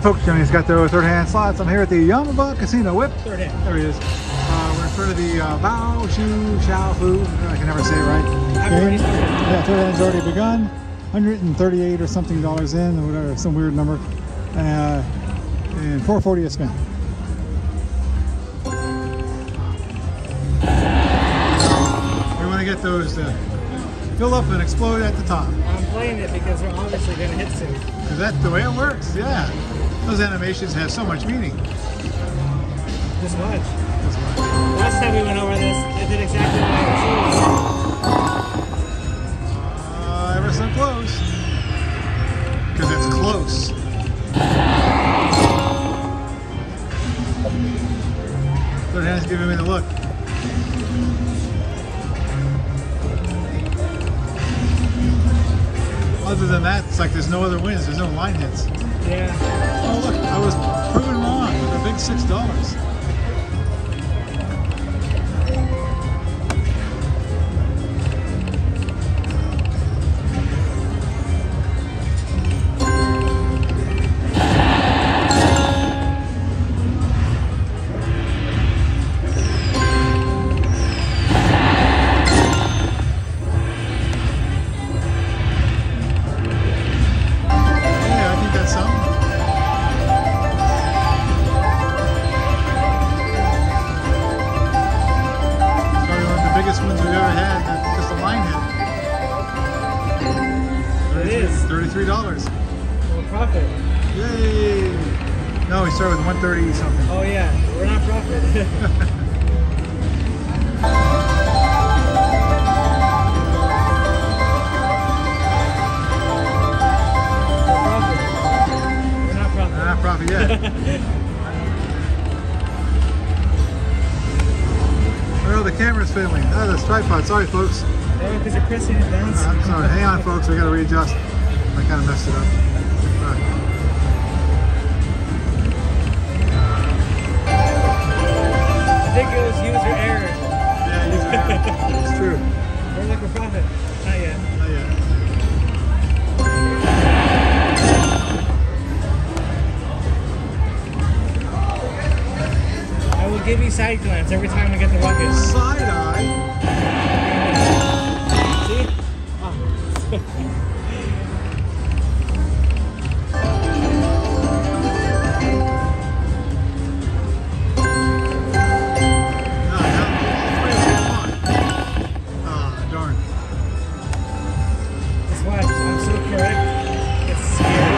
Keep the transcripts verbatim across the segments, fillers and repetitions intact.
folks, Johnny's got the third hand slots. I'm here at the Yamaba Casino. Whip. Third hand. There he is. Uh, we're in front of the uh, Bao Shu Xiao Fu. I can never say it right. I've already started. Yeah, third hand's already begun. one hundred thirty-eight or something dollars in, or whatever, some weird number. Uh, and four forty a spin. We want to get those to fill up and explode at the top. I'm playing it because they're obviously going to hit soon. Is that the way it works? Yeah. Those animations have so much meaning. Just watch. Last time we went over this, it did exactly what I was Uh, ever so close. Because it's close. Third hand's giving me the look. Other than that, it's like there's no other wins. There's no line hits. Yeah. Oh look, I was proven wrong with a big six dollars. Ones we've ever had, that's just a line hit. It is. thirty-three dollars. Well, profit. Yay! No, we started with one thirty something. Oh yeah, we're not profit. We're not profit. We're not profit yet. Oh, the camera's failing. Oh, the tripod. Sorry, folks. Oh, because you're pressing it down. Uh, I'm sorry. Hang on, folks. We got to readjust. I kind of messed it up. All right. I think it was user error. Yeah, user error. It's true. We're looking for profit. Not yet. Not yet. I will give you side glance every time we get the rocket. Side eye. See? Oh. Ah, darn. Just watch. I'm so correct. It's scary.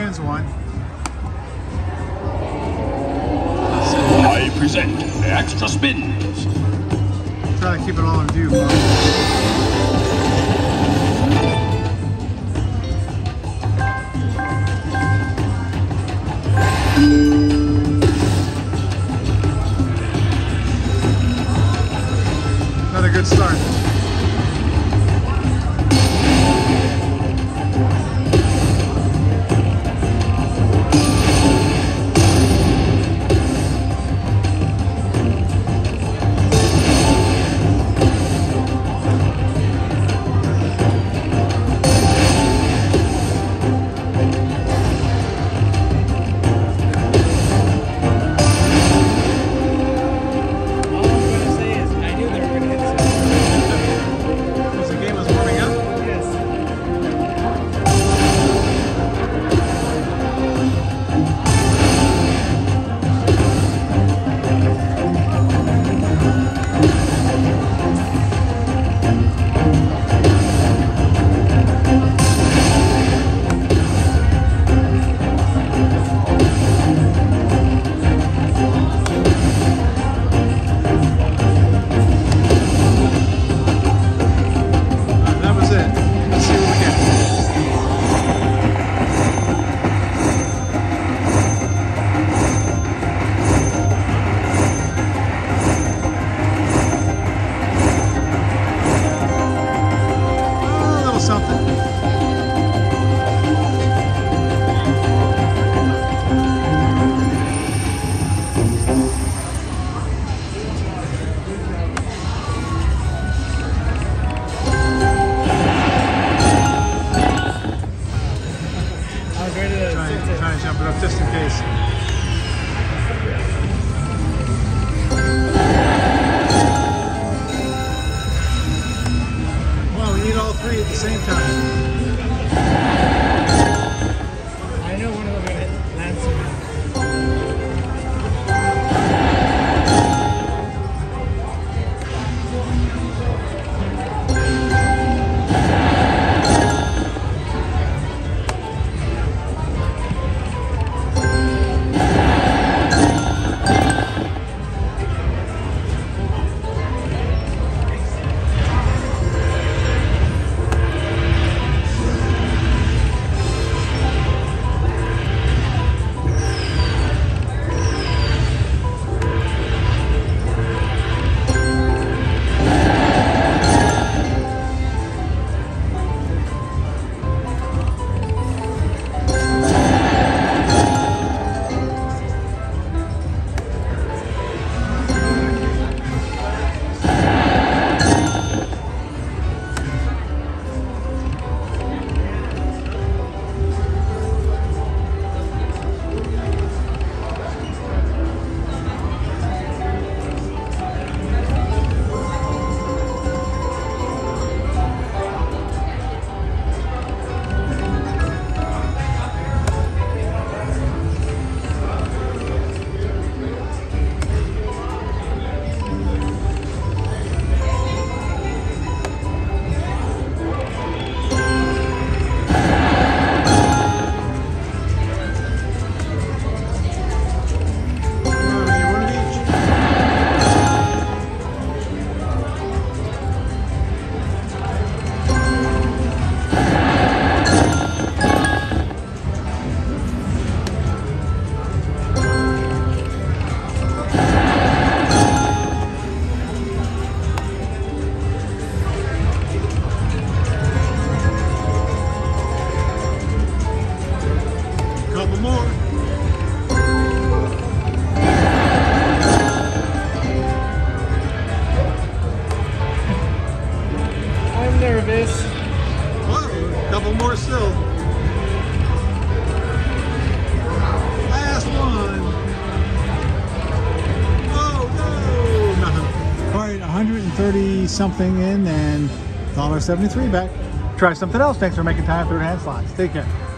spins one. I present extra spins. Try to keep it all in view, folks. Another good start. All I'm going to say is I knew they were going to hit something. As the game was warming up, Yes. that was it. Let's see what we get. Oh, a little something. I was ready to Try, sit it. try and jump it up just in case. Well, we need all three at the same time. I know one of them going to land somewhere. nervous. Whoa, couple more still. Last one. Oh no, nothing. All right, one hundred thirty something in and one dollar seventy-three back. Try something else. Thanks for making time for Third Hand Slots. Take care.